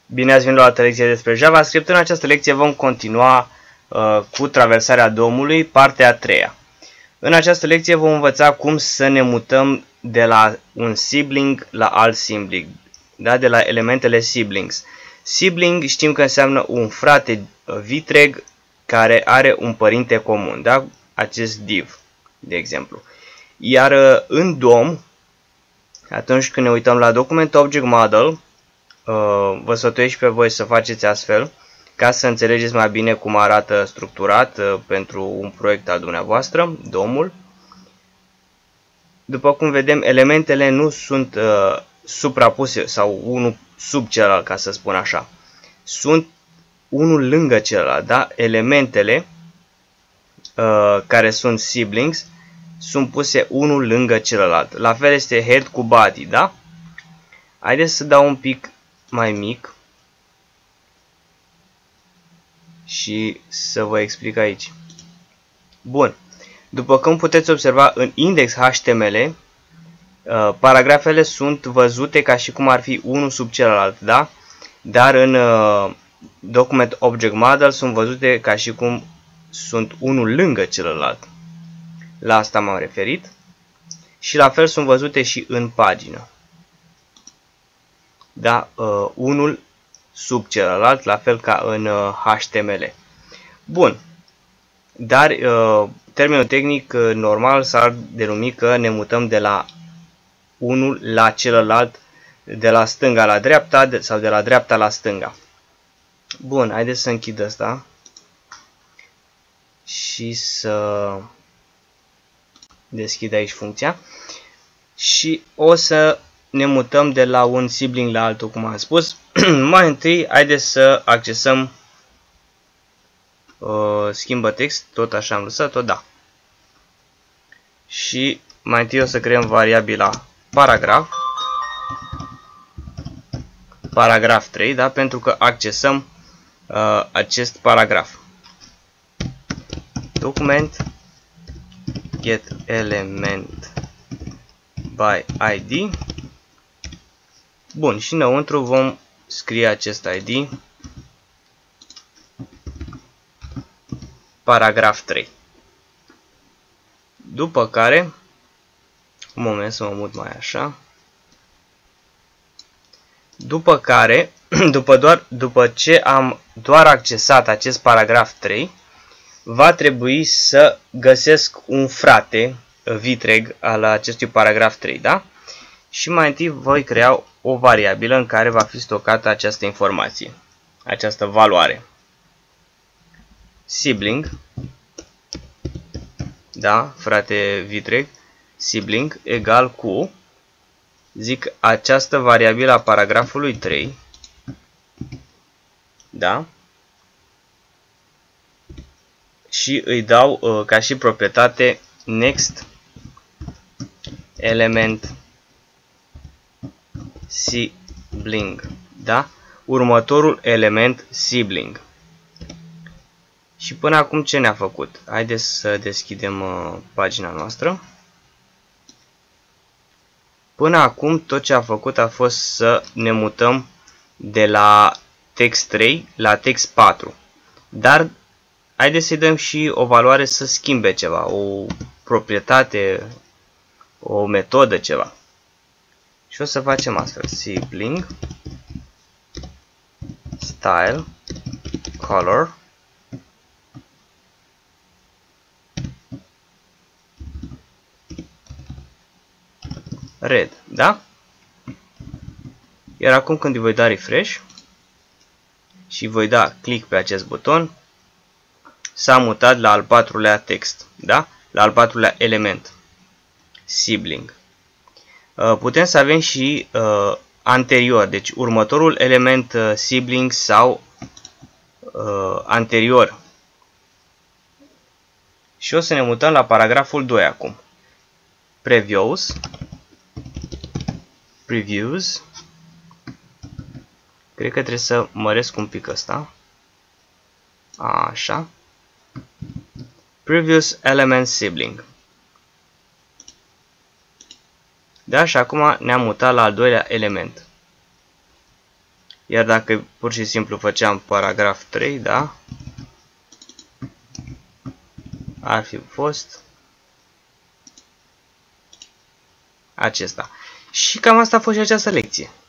Bine ați venit la o altă lecție despre JavaScript. În această lecție vom continua cu traversarea domului, partea a treia. În această lecție vom învăța cum să ne mutăm de la un sibling la alt sibling, da? De la elementele siblings. Sibling știm că înseamnă un frate vitreg care are un părinte comun, da? Acest div, de exemplu. Iar în DOM, atunci când ne uităm la Document Object Model, vă sfătuiesc și pe voi să faceți astfel, ca să înțelegeți mai bine cum arată structurat pentru un proiect al dumneavoastră, DOM-ul. După cum vedem, elementele nu sunt suprapuse sau unul sub celălalt, ca să spun așa. Sunt unul lângă celălalt, da? Elementele care sunt siblings sunt puse unul lângă celălalt. La fel este head cu body, da? Haideți să dau un pic mai mic și să vă explic aici. Bun. După cum puteți observa în index.html, paragrafele sunt văzute ca și cum ar fi unul sub celălalt, da? Dar în Document Object Model sunt văzute ca și cum sunt unul lângă celălalt. La asta m-am referit. Și la fel sunt văzute și în pagină. Da? Unul sub celălalt, la fel ca în HTML. Bun. Dar termenul tehnic normal s-ar denumi că ne mutăm de la unul la celălalt, de la stânga la dreapta sau de la dreapta la stânga. Bun, haideți să închid asta și să deschid aici funcția și o să ne mutăm de la un sibling la altul, cum am spus. Mai întâi, haideți să accesăm schimbă text, tot așa am lăsat-o, da. Și mai întâi o să creăm variabila paragraf, paragraf 3, da, pentru că accesăm acest paragraf. Document get element by id. Bun, și înăuntru vom scrie acest id, paragraf 3. După care, un moment să mă mut mai așa. După care, după ce am doar accesat acest paragraf 3, va trebui să găsesc un frate vitreg al acestui paragraf 3, da? Și mai întâi voi crea o variabilă în care va fi stocată această informație, această valoare. Sibling, da, frate vitreg, sibling egal cu, zic, această variabilă a paragrafului 3, da? Și îi dau ca și proprietate next element sibling, da? Următorul element sibling. Și până acum ce ne-a făcut? Haideți să deschidem pagina noastră. Până acum tot ce a făcut a fost să ne mutăm de la text 3 la text 4. Dar haideți să-i dăm și o valoare să schimbe ceva, o proprietate, o metodă, ceva. Și o să facem astfel. Sibling style color red, da? Iar acum când îi voi da refresh și voi da click pe acest buton, s-a mutat la al patrulea text, da? La al patrulea element, sibling. Putem să avem și anterior, deci următorul element sibling sau anterior. Și o să ne mutăm la paragraful 2 acum. Previews. Cred că trebuie să măresc un pic ăsta. Așa. Previous element sibling. Da, și acum ne-am mutat la al doilea element. Iar dacă pur și simplu făceam paragraf 3, da? Ar fi fost acesta. Și cam asta a fost și această lecție.